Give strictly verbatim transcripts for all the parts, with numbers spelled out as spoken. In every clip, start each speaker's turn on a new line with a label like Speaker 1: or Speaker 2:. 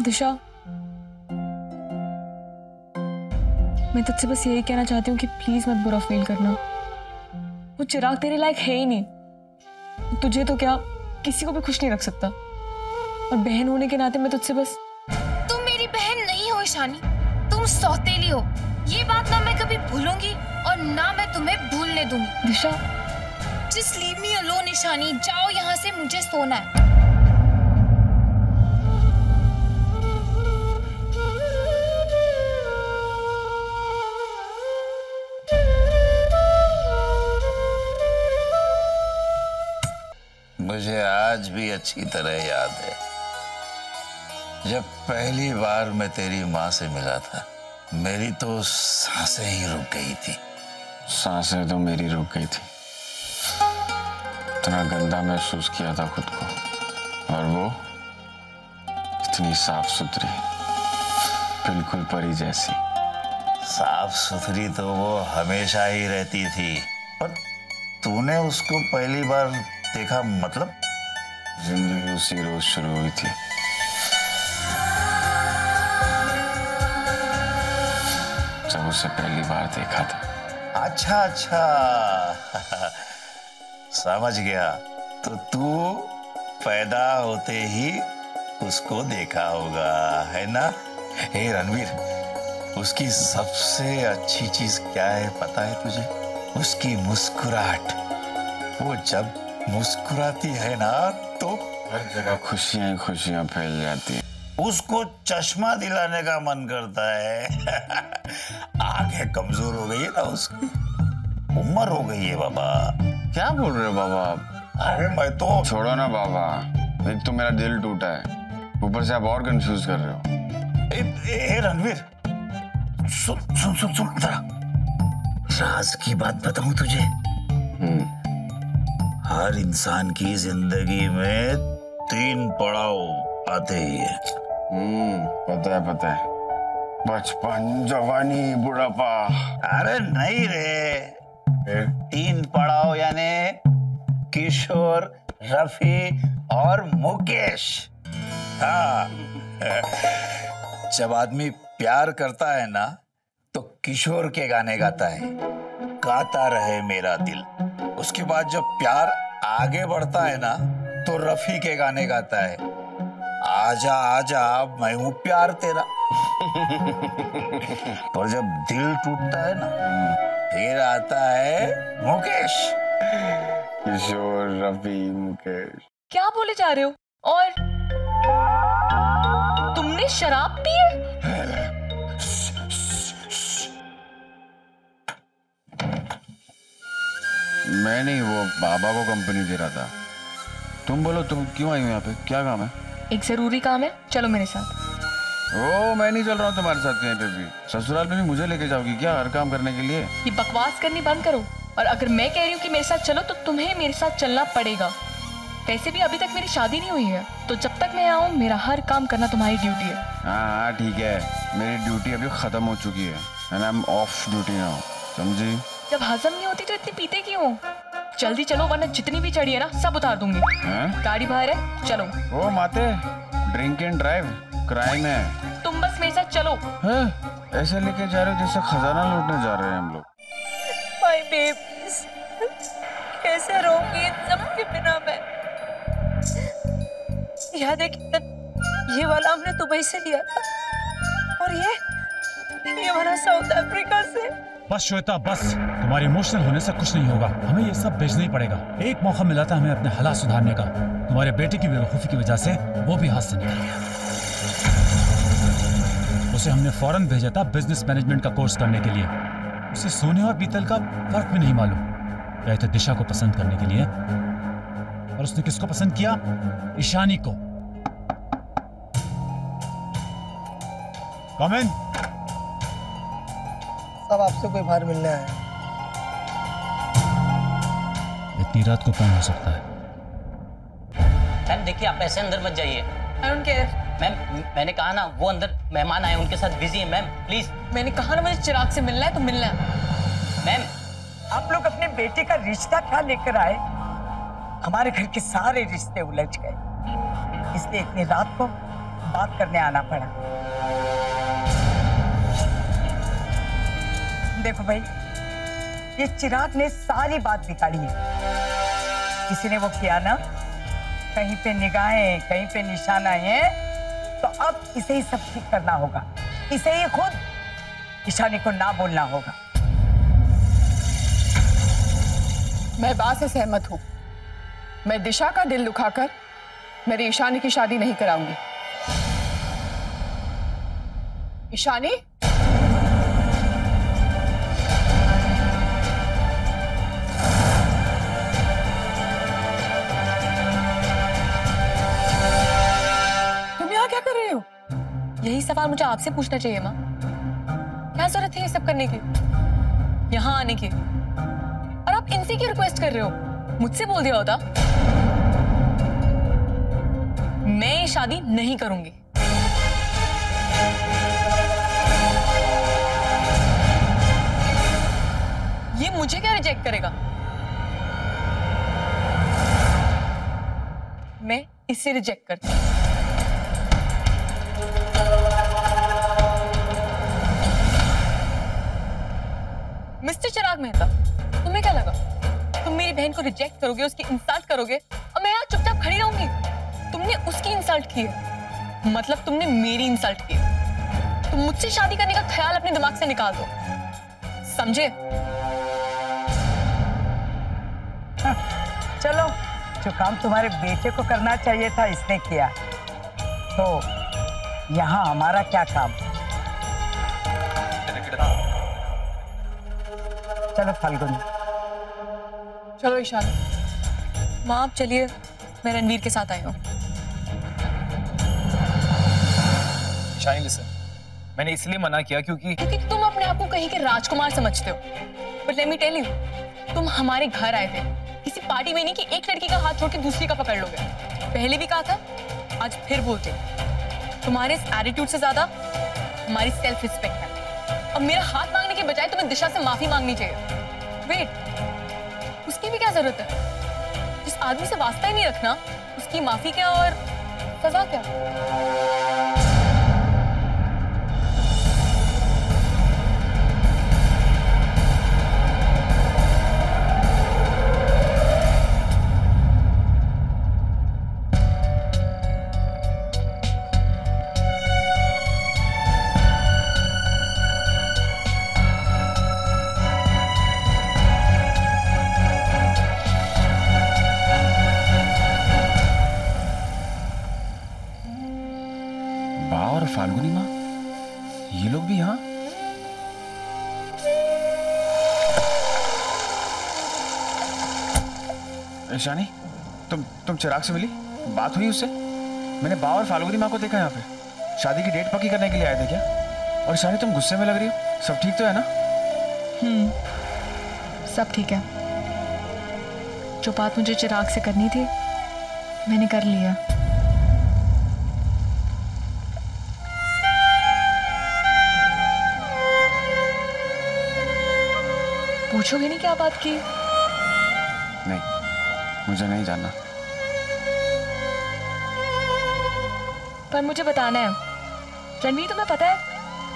Speaker 1: दिशा, मैं तुझसे बस यही कहना चाहती हूँ कि प्लीज मत बुरा फील करना। वो चिराग तेरे लायक है ही नहीं। तुझे तो क्या, किसी को भी खुश नहीं रख सकता। और बहन होने के नाते मैं तुझसे बस।
Speaker 2: तुम मेरी बहन नहीं हो ईशानी, तुम सौतेली हो। ये बात ना मैं कभी भूलूंगी और ना मैं तुम्हें भूलने दूंगी।
Speaker 1: Disha,
Speaker 2: just leave me alone Ishani, जाओ यहाँ से, मुझे सोना है।
Speaker 3: मुझे आज भी अच्छी तरह याद है जब पहली बार मैं तेरी माँ से मिला था, मेरी तो सांसें ही रुक गई थी।
Speaker 4: सांसें तो मेरी रुक गई थी। इतना गंदा महसूस किया था खुद को, और वो इतनी साफ सुथरी, बिल्कुल परी जैसी।
Speaker 3: साफ सुथरी तो वो हमेशा ही रहती थी, पर तूने उसको पहली बार देखा मतलब?
Speaker 4: जिंदगी उसी रोज शुरू हुई थी। जब उसे पहली बार देखा था।
Speaker 3: अच्छा अच्छा समझ गया। तो तू पैदा होते ही उसको देखा होगा, है ना? हे रणवीर, उसकी सबसे अच्छी चीज क्या है पता है तुझे? उसकी मुस्कुराहट। वो जब मुस्कुराती है ना तो
Speaker 4: हर जगह खुशियां ही खुशियां फैल जाती हैं।
Speaker 3: उसको चश्मा दिलाने का मन करता है। आंखें कमजोर हो गई है ना उसकी, उम्र हो गई है बाबा।
Speaker 4: क्या बोल रहे हो बाबा?
Speaker 3: अरे मैं तो।
Speaker 4: छोड़ो ना बाबा, एक तो मेरा दिल टूटा है, ऊपर से आप और कंफ्यूज कर रहे हो।
Speaker 3: ए, ए, रणवीर, सुन सुन सुन सुन जरा, राज की बात बताऊं तुझे?
Speaker 4: हम्म
Speaker 3: हर इंसान की जिंदगी में तीन पड़ाव आते ही है।
Speaker 4: हम्म पता है पता है, बचपन, जवानी, बुढ़ापा।
Speaker 3: अरे नहीं रे,
Speaker 4: ए?
Speaker 3: तीन पड़ाव यानी किशोर, रफी और मुकेश। हाँ। जब आदमी प्यार करता है ना तो किशोर के गाने गाता है, गाता रहे मेरा दिल। उसके बाद जब प्यार आगे बढ़ता है ना तो रफी के गाने गाता है, आजा आजा मैं हूं प्यार तेरा। और जब दिल टूटता है ना फिर आता है मुकेश।
Speaker 4: किशोर, रफी, मुकेश।
Speaker 1: क्या बोले जा रहे हो? और तुमने शराब पी है?
Speaker 4: मैं नहीं, वो बाबा को कंपनी दे रहा था। तुम बोलो, तुम क्यों आई हो यहाँ पे? क्या काम है?
Speaker 1: एक जरूरी काम है, चलो मेरे साथ।
Speaker 4: ओ, मैं नहीं चल रहा हूँ तुम्हारे साथ कहीं पे भी। ससुराल में भी मुझे लेके जाओगी क्या हर काम करने के लिए?
Speaker 1: ये बकवास करनी बंद करो, और अगर मैं कह रही हूँ कि मेरे साथ चलो तो तुम्हें मेरे साथ चलना पड़ेगा। वैसे भी अभी तक मेरी शादी नहीं हुई है, तो जब तक मैं यहाँ हूँ मेरा हर काम करना तुम्हारी ड्यूटी है।
Speaker 4: हाँ हाँ ठीक है, मेरी ड्यूटी अभी खत्म हो चुकी है, and I am off duty now, समझी?
Speaker 1: जब हजम नहीं होती तो इतनी पीते क्यों हो? जल्दी चलो वरना जितनी भी चढ़ी है ना सब उतार दूंगी।
Speaker 4: हैं?
Speaker 1: गाड़ी बाहर है, चलो।
Speaker 4: ओ माते, ड्रिंक एंड ड्राइव क्राइम है।
Speaker 1: तुम बस मेरे साथ चलो।
Speaker 4: है? ऐसे लेके जा रहे हो जैसे खजाना लूटने जा रहे हैं हम लोग।
Speaker 2: माय बेबीज, कैसे रहूंगी इन सब के बिना मैं? याद है कि ये वाला हमने दुबई से लिया था, और ये ये वाला साउथ अफ्रीका से।
Speaker 5: बस श्वेता बस, तुम्हारे इमोशनल होने से कुछ नहीं होगा। हमें ये सब भेजना ही पड़ेगा। एक मौका मिला था हमें अपने हालात सुधारने का, तुम्हारे बेटे की बेवकूफी की वजह से वो भी हाथ से निकल गया। उसे हमने फौरन भेजा था बिजनेस मैनेजमेंट का कोर्स करने के लिए। उसे सोने और पीतल का फर्क भी नहीं मालूम। गए थे दिशा को पसंद करने के लिए, और उसने किसको पसंद किया? ईशानी को। कम इन।
Speaker 6: सब आपसे कोई बाहर मिलने आया।
Speaker 5: इतनी रात को कौन हो सकता है?
Speaker 7: मैम देखिए, आप ऐसे अंदर मत जाइए।
Speaker 1: I don't care।
Speaker 7: मैम मैंने कहा ना, वो अंदर मेहमान आए, उनके साथ बिजी है। Ma'am please.
Speaker 1: मैंने कहा ना मुझे चिराग से मिलना है तो मिलना है।
Speaker 7: मैम
Speaker 6: आप लोग अपने बेटे का रिश्ता क्या लेकर आए? हमारे घर के सारे रिश्ते उलझ गए, इसलिए इतनी रात को बात करने आना पड़ा। देखो भाई, ये चिराग ने सारी बात बिगाड़ी है। किसी ने वो किया ना, कहीं पे निगाहें, कहीं पे निशाना है, तो अब इसे ही सब ठीक करना होगा। इसे ही खुद ईशानी को ना बोलना होगा।
Speaker 8: मैं बात से सहमत हूं। मैं दिशा का दिल दुखाकर मेरी ईशानी की शादी नहीं कराऊंगी। ईशानी, तुम यहां क्या कर रहे हो?
Speaker 1: यही सवाल मुझे आपसे पूछना चाहिए माँ। क्या जरूरत है ये सब करने की, यहाँ आने की? और आप इनसे क्यों रिक्वेस्ट कर रहे हो? मुझसे बोल दिया होता। मैं ये शादी नहीं करूंगी। ये मुझे क्या रिजेक्ट करेगा? मैं इसे रिजेक्ट करती हूँ। मिस्टर चिराग मेहता, तुम्हें क्या लगा तुम मेरी बहन को रिजेक्ट करोगे, उसकी इंसल्ट करोगे और मैं यहाँ चुपचाप खड़ी रहूंगी? तुमने उसकी इंसल्ट की है, मतलब तुमने मेरी इंसल्ट की है। तुम मुझसे शादी करने का ख्याल अपने दिमाग से निकाल दो, समझे?
Speaker 6: हाँ, चलो, जो काम तुम्हारे बेटे को करना चाहिए था इसने किया, तो यहाँ हमारा क्या काम? चलो फाल्गुनी।
Speaker 8: चलो ईशानी।
Speaker 1: माँ आप चलिए, मैं रणवीर के साथ आई हूँ।
Speaker 9: ईशानी लिसन, मैंने इसलिए मना किया क्योंकि
Speaker 1: क्योंकि तुम अपने आप को कहीं के राजकुमार समझते हो। But let me tell you, तुम हमारे घर आए थे किसी पार्टी में, नहीं कि एक लड़की का हाथ छोड़ के दूसरी का पकड़ लोगे। पहले भी कहा था, आज फिर बोलते हो। तुम्हारे इस एटीट्यूड से ज्यादा हमारी सेल्फ रिस्पेक्ट है। अब मेरा हाथ मांगने के बजाय तुम्हें दिशा से माफी मांगनी चाहिए। वेट, उसकी भी क्या जरूरत है? जिस आदमी से वास्ता ही नहीं रखना, उसकी माफी क्या और सजा क्या?
Speaker 4: फाल्गुनी माँ, ये लोग भी यहाँ? ईशानी, तुम तुम चिराग से मिली? बात हुई उससे? मैंने बा और फाल्गुनी माँ को देखा यहाँ पे। शादी की डेट पक्की करने के लिए आए थे क्या? और ईशानी तुम गुस्से में लग रही हो, सब ठीक तो है ना?
Speaker 1: हम्म, सब ठीक है। जो बात मुझे चिराग से करनी थी मैंने कर लिया। पूछोगे नहीं क्या बात की?
Speaker 4: नहीं, मुझे नहीं जानना।
Speaker 1: पर मुझे बताना है। रणवीर, तुम्हें पता है?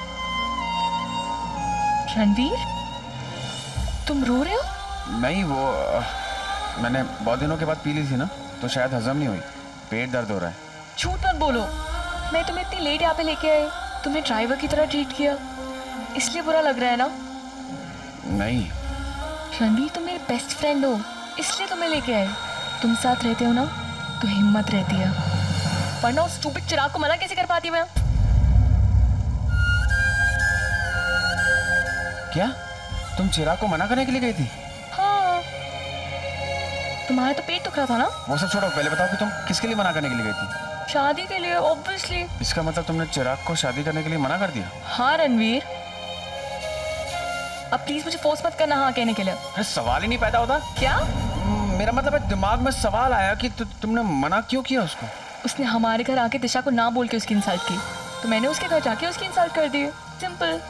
Speaker 1: रणवीर, तुम रो रहे हो?
Speaker 4: नहीं, वो आ, मैंने बहुत दिनों के बाद पी ली थी ना, तो शायद हजम नहीं हुई, पेट दर्द हो रहा है।
Speaker 1: झूठ मत बोलो। मैं तुम्हें इतनी लेट यहाँ पे लेके आई, तुम्हें ड्राइवर की तरह ट्रीट किया, इसलिए बुरा लग रहा है ना?
Speaker 4: नहीं
Speaker 1: रणवीर, तुम मेरे बेस्ट फ्रेंड हो, इसलिए तुम्हें लेके आए। तुम साथ रहते हो ना तो हिम्मत रहती है, वरना उस स्टूपिड चिराग को मना कैसे कर पाती मैं?
Speaker 4: क्या तुम चिराग को मना करने के लिए गई थी?
Speaker 1: हाँ, तुम्हारा तो पेट दुख रहा था ना?
Speaker 4: वो सब छोड़ो, पहले बताओ कि तुम किसके लिए मना करने के लिए गई थी?
Speaker 1: शादी के लिए, ऑब्वियसली।
Speaker 4: इसका मतलब तुमने चिराग को शादी करने के लिए मना कर दिया?
Speaker 1: हाँ रणवीर, अब प्लीज मुझे फोर्स मत करना हाँ कहने के लिए।
Speaker 4: अरे सवाल ही नहीं पैदा होता।
Speaker 1: क्या?
Speaker 4: मेरा मतलब है, दिमाग में सवाल आया कि तु, तुमने मना क्यों किया उसको? उसने
Speaker 1: हमारे घर आके दिशा को ना बोल के उसकी इंसल्ट की, तो मैंने उसके घर जाके उसकी इंसल्ट कर दी। सिंपल।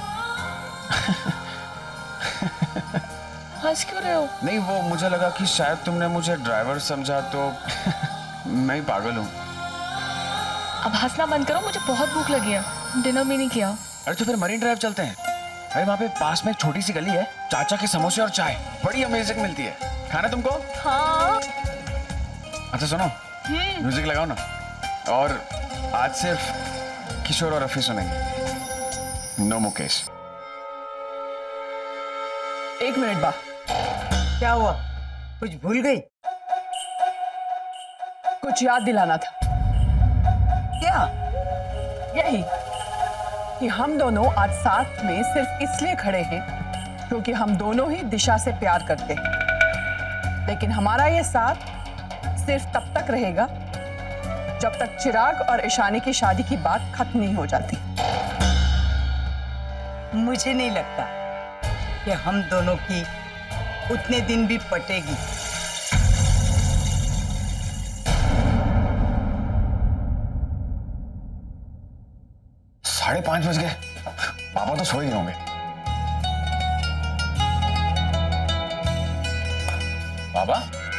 Speaker 1: हंस क्यों रहे हो?
Speaker 4: नहीं, वो मुझे लगा कि शायद तुमने मुझे ड्राइवर समझा, तो मैं ही पागल हूँ।
Speaker 1: अब हंसना बंद करो, मुझे बहुत भूख लगी है, डिनर भी नहीं किया।
Speaker 4: अरे तो फिर मरीन ड्राइव चलते हैं। अरे वहाँ पे पास में एक छोटी सी गली है, चाचा के समोसे और चाय बड़ी अमेजिंग मिलती है। खाना तुमको?
Speaker 1: हाँ।
Speaker 4: अच्छा सुनो, म्यूजिक लगाओ ना। और आज सिर्फ किशोर और रफी सुनेंगे, नो मुकेश।
Speaker 8: एक मिनट बा,
Speaker 6: क्या हुआ, कुछ भूल गई?
Speaker 8: कुछ याद दिलाना था।
Speaker 6: क्या?
Speaker 8: यही कि हम दोनों आज साथ में सिर्फ इसलिए खड़े हैं क्योंकि हम दोनों ही दिशा से प्यार करते हैं। लेकिन हमारा ये साथ सिर्फ तब तक रहेगा जब तक चिराग और ईशानी की शादी की बात खत्म नहीं हो जाती।
Speaker 6: मुझे नहीं लगता कि हम दोनों की उतने दिन भी पटेगी।
Speaker 4: साढ़े पांच बज गए, पापा तो सो ही होंगे। बाबा?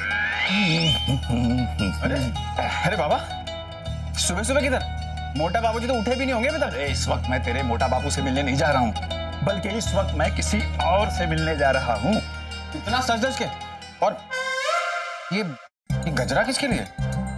Speaker 4: अरे अरे बाबा, सुबह सुबह किधर? मोटा बाबूजी तो उठे भी नहीं होंगे अभी तक।
Speaker 3: अरे इस वक्त मैं तेरे मोटा बापू से मिलने नहीं जा रहा हूँ, बल्कि इस वक्त मैं किसी और से मिलने जा रहा हूँ।
Speaker 4: इतना सच धज के? और ये, ये गजरा किसके लिए?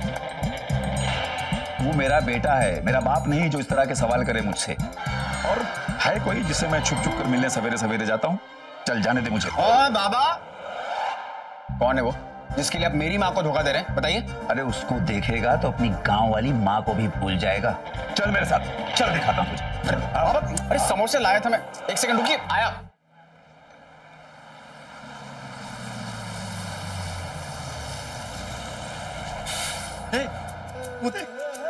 Speaker 3: वो मेरा बेटा है, मेरा बाप नहीं जो इस तरह के सवाल करे मुझसे। और है कोई जिससे मैं छुप छुप कर मिलने सवेरे सवेरे जाता हूँ? चल जाने दे मुझे।
Speaker 4: ओ बाबा, कौन है वो जिसके लिए आप मेरी माँ को धोखा दे रहे हैं? बताइए।
Speaker 3: अरे उसको देखेगा तो अपनी गांव वाली माँ को भी भूल जाएगा। चल मेरे साथ, चल दिखाता हूँ तुझे।
Speaker 4: अरे बाबा, अरे समोसे लाया था मैं, एक सेकंड रुकिए, आया।
Speaker 3: मुझे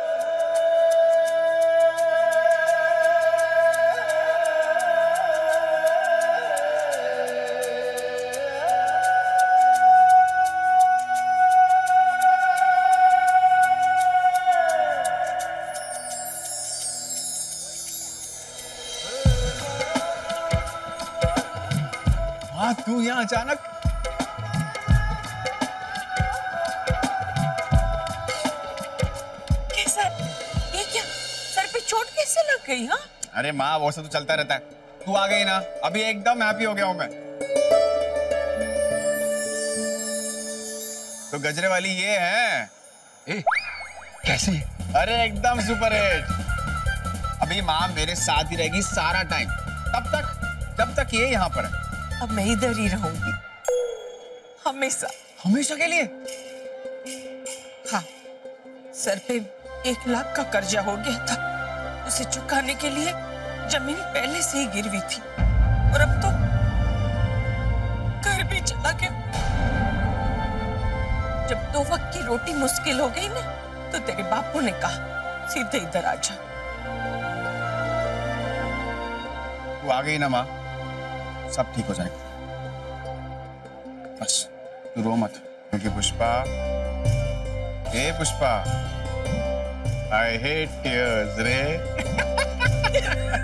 Speaker 4: तू यहाँ अचानक?
Speaker 6: कैसा? ये क्या? सर पे चोट कैसे लग गई? हाँ?
Speaker 4: अरे माँ, वो सब तो चलता रहता है। तू आ गई ना, अभी एकदम हैप्पी हो गया हूँ मैं। तो गजरे वाली ये है।
Speaker 3: ए, कैसी?
Speaker 4: अरे एकदम सुपर हिट। अभी माँ मेरे साथ ही रहेगी सारा टाइम, तब तक जब तक ये यहाँ पर है।
Speaker 6: अब मैं इधर ही रहूंगी हमेशा।
Speaker 4: हमेशा के लिए?
Speaker 6: हाँ, सर पे एक लाख का कर्जा हो गया था, उसे चुकाने के लिए जमीन पहले से ही गिरवी थी, और अब तो घर भी चला गया। जब दो वक्त की रोटी मुश्किल हो गई ना, तो तेरे बापू ने कहा सीधे इधर आ जा।
Speaker 4: तू आ गई ना माँ, सब ठीक हो जाएगा। बस तू रो मत, क्योंकि पुष्पा, ए पुष्पा, आई हेट टीयर्स रे।